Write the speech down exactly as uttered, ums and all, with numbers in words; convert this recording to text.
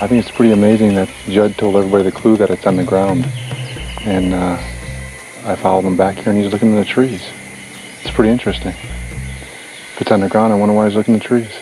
I think it's pretty amazing that Judd told everybody the clue that it's on the ground. And uh, I followed him back here and he's looking in the trees. It's pretty interesting. If it's on the ground, I wonder why he's looking in the trees.